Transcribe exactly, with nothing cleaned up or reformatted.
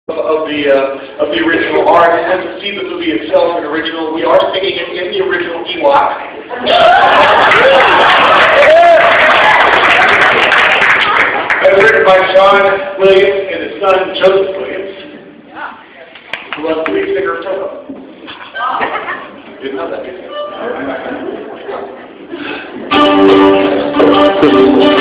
of the uh, of the original art, and to see the movie itself in original, we are singing it in the original Ewok. And written by Sean Williams and his son Joseph Williams, who was the lead singer of Toto. Didn't know that, did you?